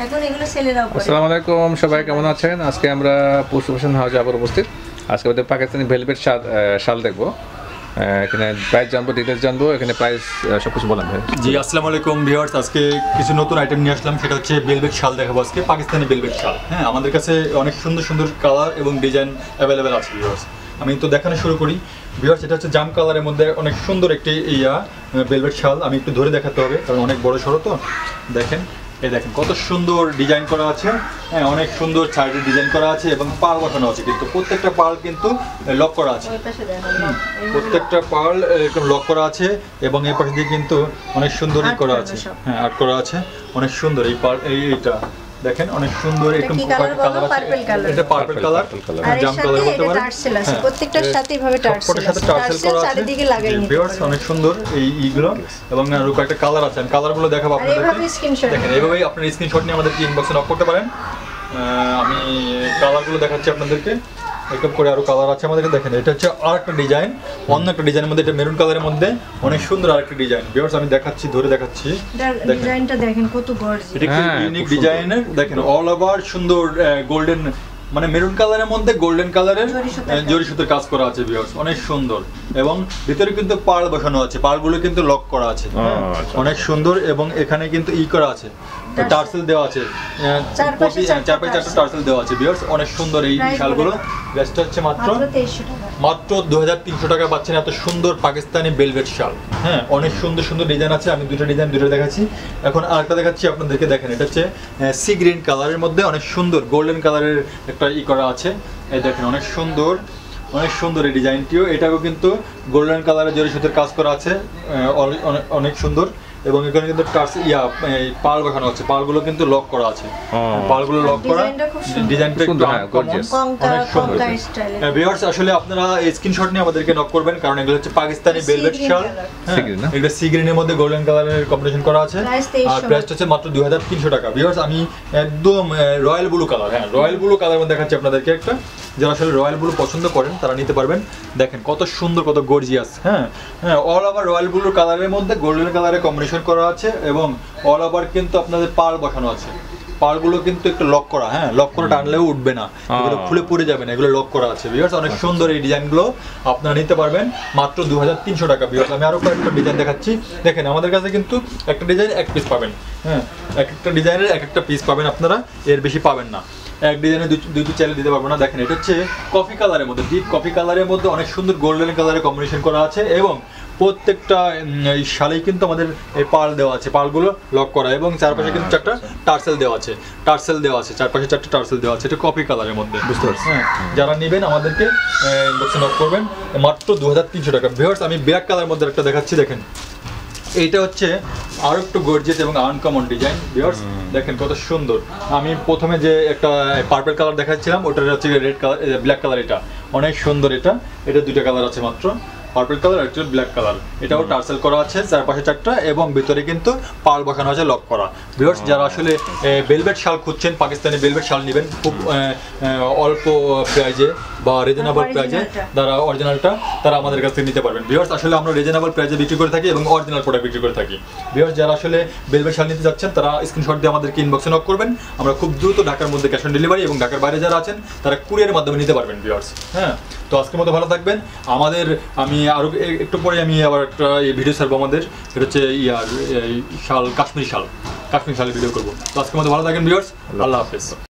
এখন এগুলো সেলেরাও করে। আসসালামু আলাইকুম, সবাই কেমন আছেন? আজকে আমরা পুষ্প ফ্যাশন হাউসে আবার উপস্থিত। আজকে আমাদের পাকিস্তানি ভেলভেট শাল দেখবো। এখানে প্রাইস জানবো, ডিটেলস জানবো, এখানে প্রাইস সব কিছু বললাম। জি, আসসালামু আলাইকুম ভিউয়ার্স। আজকে কিছু নতুন আইটেম নিয়ে আসলাম, সেটা হচ্ছে ভেলভেট শাল দেখাবো আজকে, পাকিস্তানি ভেলভেট শাল। হ্যাঁ, আমাদের কাছে অনেক সুন্দর সুন্দর কালার এবং ডিজাইন অ্যাভেলেবেল আছে ভিউয়ার্স। আমি তো দেখানো শুরু করি ভিউয়ার্স। এটা হচ্ছে জাম কালারের মধ্যে অনেক সুন্দর একটি ভেলভেট শাল। আমি একটু ধরে দেখাতে হবে কারণ অনেক বড় সড়ো তো। দেখেন, এই দেখেন কত সুন্দর ডিজাইন করা আছে। হ্যাঁ, অনেক সুন্দর সাইডে ডিজাইন করা আছে এবং পাল বসানো আছে, কিন্তু প্রত্যেকটা পাল কিন্তু লক করা আছে। প্রত্যেকটা পাল একদম লক করা আছে এবং এই পাশে দিয়ে কিন্তু অনেক সুন্দর করা আছে। হ্যাঁ, আর্ট করা আছে, অনেক সুন্দর। এই পাল এইটা দেখেন অনেক সুন্দর, একদম কালার আছে। এটা পার্পল কালার, জাম কালার বলতে পারেন। প্রত্যেকটার সাথে এইভাবে টার্সেল করা আছে, চারিদিকে লাগাই নিতে পারবেন। অনেক সুন্দর এইগুলো এবং আরো কয়েকটা কালার আছে। আমি কালারগুলো দেখাবো আপনাদেরকে। দেখেন, এইভাবেই আপনারা স্ক্রিনশট নিয়ে আমাদেরকে ইনবক্সে নক করতে পারেন। আমি কালারগুলো দেখাচ্ছি আপনাদেরকে একদম করে। আরো কালার আছে আমাদের। দেখেন, এটা হচ্ছে আরেকটা ডিজাইন, অন্য একটা ডিজাইনের মধ্যে। এটা মেরুন কালারের মধ্যে অনেক সুন্দর আরেকটা ডিজাইন ভিউয়ার্স। আমি দেখাচ্ছি, ধরে দেখাচ্ছি। ডিজাইনটা দেখেন কত গর্জিয়াস, এটা একটা ইউনিক ডিজাইনের। দেখেন, অল ওভার সুন্দর গোল্ডেন, মানে মেরুন কালারের মধ্যে গোল্ডেন কালারের জরি সুতার কাজ করা আছে ভিউয়ার্স, অনেক সুন্দর। এবং ভিতরে কিন্তু পার্ল বসানো আছে, পার্লগুলো কিন্তু লক করা আছে, অনেক সুন্দর। এবং এখানে কিন্তু করা আছে, টার্সেল দেওয়া আছে, চারপাশে চারটা টার্সেল দেওয়া আছে ভিউয়ার্স, অনেক সুন্দর। এই শালগুলো বেস্ট হচ্ছে মাত্র 2300 টাকা পাচ্ছেন এত সুন্দর পাকিস্তানি ভেলভেট শাল। হ্যাঁ, অনেক সুন্দর সুন্দর ডিজাইন আছে। আমি দুটো ডিজাইন দেখাচ্ছি। এখন আরেকটা দেখাচ্ছি আপনাদেরকে। দেখেন, এটা হচ্ছে সি গ্রিন কালারের মধ্যে অনেক সুন্দর গোল্ডেন কালারের একটা করা আছে। এই দেখেন, অনেক সুন্দর, অনেক সুন্দর এই ডিজাইনটিও। এটাও কিন্তু গোল্ডেন কালারের জরি সুতার কাজ করা আছে, অনেক সুন্দর। এবং এখানে কিন্তু পাল বসানো আছে, পালগুলো কিন্তু লক করা আছে, পালগুলো লক করা। ডিজাইনটা একটু গর্জিয়াস, অনেক সুন্দর ভিউয়ার্স। আসলে আপনারা স্ক্রিনশট নিয়ে আমাদেরকে নক করবেন কারণ এগুলো হচ্ছে পাকিস্তানি ভেলভেট শাল। এটা সি গ্রিনের মধ্যে গোল্ডেন কালারের কম্বিনেশন করা আছে। আর প্রাইসটা হচ্ছে মাত্র 2300 টাকা ভিউয়ার্স। আমি একদম রয়্যাল ব্লু কালার, হ্যাঁ রয়্যাল ব্লু কালার মধ্যে দেখাচ্ছি আপনাদেরকে একটা। যারা আসলে রয়্যাল ব্লু পছন্দ করেন তারা নিতে পারবেন। দেখেন কত সুন্দর, কত গর্জিয়াস। হ্যাঁ হ্যাঁ, অল ওভার রয়্যাল ব্লু কালারের মধ্যে গোল্ডেন কালারের কম্বিনেশন করা আছে এবং অল ওভার কিন্তু আপনাদের পার্ল বসানো আছে। পার্লগুলো কিন্তু একটু লক করা, হ্যাঁ লক করে টানলেও উঠবে না, এগুলো খুলে পড়ে যাবে না, এগুলো লক করা আছে ভিউয়ার্স। অনেক সুন্দর এই ডিজাইনগুলো আপনারা নিতে পারবেন মাত্র 2300 টাকা ভিউয়ার্স। আমি আরো কয়েকটা ডিজাইন দেখাচ্ছি। দেখেন, আমাদের কাছে কিন্তু একটা ডিজাইন এক পিস পাবেন। হ্যাঁ, এক একটা ডিজাইনের এক একটা পিস পাবেন আপনারা, এর বেশি পাবেন না। এক ডিজাইনে দুই চাইলে দিতে পারবো না। দেখেন, এটা হচ্ছে কফি কালারের মধ্যে, ডিপ কফি কালারের মধ্যে অনেক সুন্দর গোল্ডেন কালারের কম্বিনেশন করা আছে এবং প্রত্যেকটা শালেই কিন্তু আমাদের এই পার্ল দেওয়া আছে, পার্লগুলো লক করা এবং চারপাশে কিন্তু চারটা টার্সেল দেওয়া আছে, চারপাশে চারটা টার্সেল দেওয়া আছে। এটা কফি কালারের মধ্যে, বুঝতে পারছি। হ্যাঁ, যারা নেবেন আমাদেরকে ইনবক্সে নক করবেন মাত্র 2300 টাকা ভিউয়ার্স। আমি ব্ল্যাক কালারের মধ্যে একটা দেখাচ্ছি। দেখেন, এইটা হচ্ছে আরো একটু গর্জিয়াস এবং আনকমন ডিজাইন ভিউয়ার্স। দেখেন কত সুন্দর। আমি প্রথমে যে একটা পার্পল কালার দেখাচ্ছিলাম ওটা হচ্ছে রেড কালার, ব্ল্যাক কালার। এটা অনেক সুন্দর। এটা দুটো কালার আছে মাত্র, পার্পল কালার আর একটা ব্ল্যাক কালার। এটাও টার্সেল করা আছে, চারপাশে চারটা এবং ভিতরে কিন্তু পার্ল বসানো আছে, লক করা ভিউয়ার্স। যারা আসলে ভেলভেট শাল খুঁজছেন, পাকিস্তানি ভেলভেট শাল নেবেন খুব অল্প প্রাইজে বা রিজনেবল প্রাইজে, যারা অরিজিনালটা তারা আমাদের কাছ থেকে নিতে পারবেন ভিউয়ার্স। আসলে আমরা রিজনেবল প্রাইজে বিক্রি করে থাকি এবং অরিজিনাল প্রোডাক্ট বিক্রি করে থাকি ভিউয়ার্স। যারা আসলে ভেলভেট শাল নিতে যাচ্ছেন তারা স্ক্রিনশট দিয়ে আমাদেরকে ইনবক্সে নক করবেন। আমরা খুব দ্রুত ঢাকার মধ্যে ক্যাশ অন ডেলিভারি এবং ঢাকার বাইরে যারা আছেন তারা কুরিয়ারের মাধ্যমে নিতে পারবেন ভিউয়ার্স। হ্যাঁ, তো আজকের মতো ভালো থাকবেন। আমি আরো একটু পরে আমি আবার একটা ভিডিও ছাড়বো আমাদের, এটা হচ্ছে শাল, কাশ্মীরি শালের ভিডিও করবো। তো আজকের মতো ভালো থাকেন ভিউয়ার্স, আল্লাহ হাফেজ।